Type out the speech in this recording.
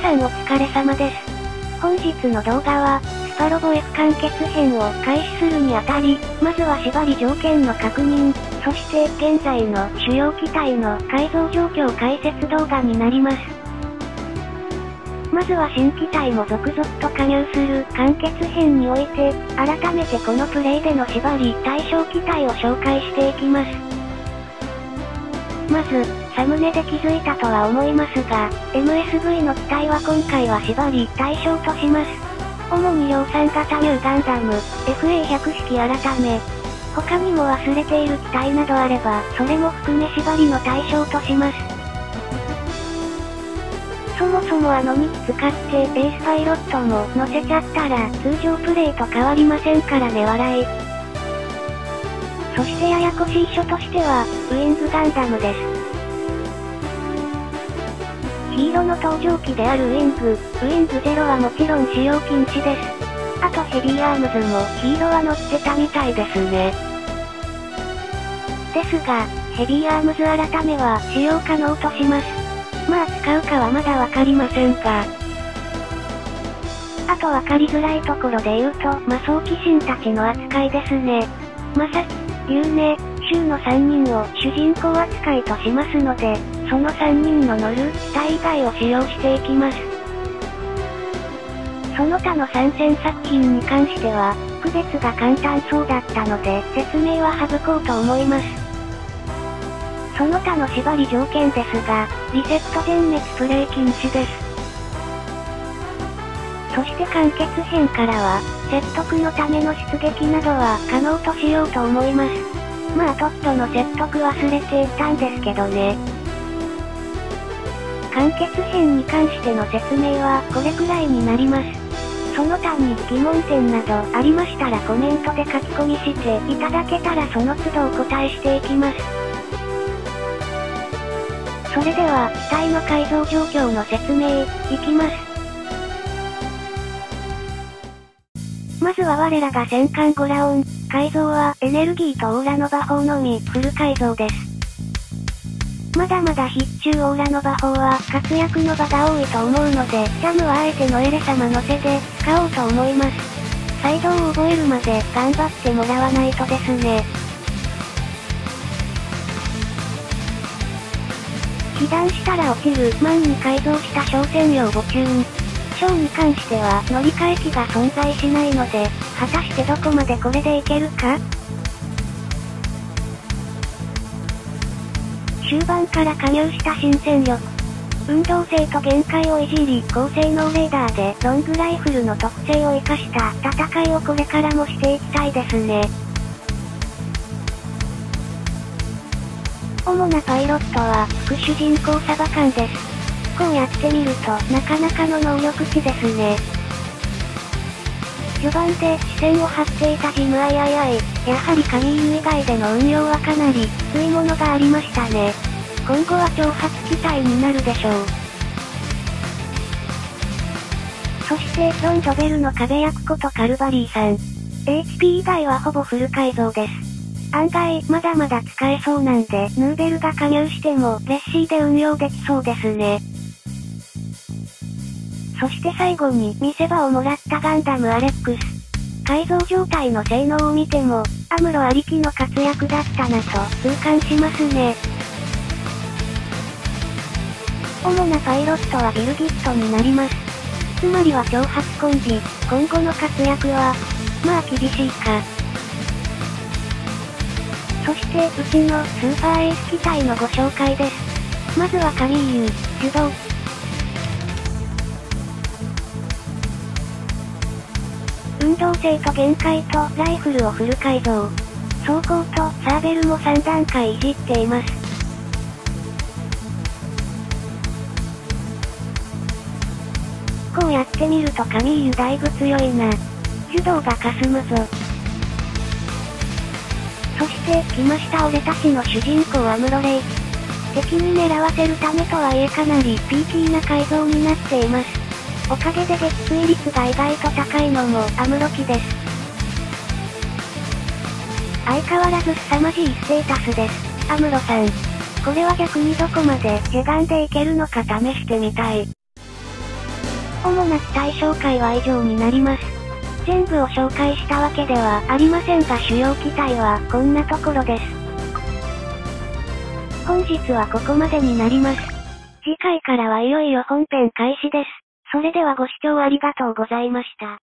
さんお疲れ様です。本日の動画は、スパロボ F 完結編を開始するにあたり、まずは縛り条件の確認、そして現在の主要機体の改造状況解説動画になります。まずは新機体も続々と加入する完結編において、改めてこのプレイでの縛り対象機体を紹介していきます。まず、サムネで気づいたとは思いますが、MSV の機体は今回は縛り対象とします。主に量産型ニューガンダム、FA100 式改め。他にも忘れている機体などあれば、それも含め縛りの対象とします。そもそも2機使ってエースパイロットも乗せちゃったら通常プレイと変わりませんからね笑い。そしてややこしい書としては、ウィングガンダムです。ヒーローの登場機であるウィング0はもちろん使用禁止です。あとヘビーアームズもヒーローは乗ってたみたいですね。ですが、ヘビーアームズ改めは使用可能とします。まあ使うかはまだわかりませんが。あとわかりづらいところで言うと、魔装騎士たちの扱いですね。まさき、ユーネ、シュウの3人を主人公扱いとしますので、その3人の乗る機体以外を使用していきます。その他の参戦作品に関しては、区別が簡単そうだったので、説明は省こうと思います。その他の縛り条件ですが、リセット全滅プレイ禁止です。そして完結編からは、説得のための出撃などは可能としようと思います。まあトットの説得忘れていたんですけどね。完結編に関しての説明はこれくらいになります。その他に疑問点などありましたらコメントで書き込みしていただけたらその都度お答えしていきます。それでは、機体の改造状況の説明、いきます。まずは我らが戦艦ゴラオン、改造はエネルギーとオーラの馬砲のみ、フル改造です。まだまだ必中オーラの馬砲は活躍の場が多いと思うので、ジャムはあえてノエレ様乗せで使おうと思います。サイドを覚えるまで頑張ってもらわないとですね。被弾したら落ちるマンに改造した小専用母チューン。小に関しては乗り換え機が存在しないので、果たしてどこまでこれでいけるか？終盤から加入した新戦力。運動性と限界をいじり、高性能レーダーでロングライフルの特性を生かした戦いをこれからもしていきたいですね。主なパイロットは、副主人公サバカンです。こうやってみると、なかなかの能力値ですね。序盤で視線を張っていたジムやはりカミーユ以外での運用はかなり、きついものがありましたね。今後は挑発機体になるでしょう。そして、ロンドベルの壁役ことカルバリーさん。HP 以外はほぼフル改造です。案外、まだまだ使えそうなんで、ヌーベルが加入しても、レッシーで運用できそうですね。そして最後に、見せ場をもらったガンダムアレックス。改造状態の性能を見ても、アムロありきの活躍だったなと、痛感しますね。主なパイロットはビルギットになります。つまりは挑発コンビ、今後の活躍は、まあ厳しいか。そして、うちのスーパーエース機体のご紹介です。まずはカミーユ、ジュド。運動性と限界とライフルをフル改造。装甲とサーベルも3段階いじっています。こうやってみるとカミーユだいぶ強いな。柔道がかすむぞ。そして、来ました俺たちの主人公アムロレイ。敵に狙わせるためとはいえかなりピーキーな改造になっています。おかげで撃墜率が意外と高いのもアムロ機です。相変わらず凄まじいステータスです。アムロさん。これは逆にどこまで下眼でいけるのか試してみたい。 主な機体紹介は以上になります。全部を紹介したわけではありませんが主要機体はこんなところです。本日はここまでになります。次回からはいよいよ本編開始です。それではご視聴ありがとうございました。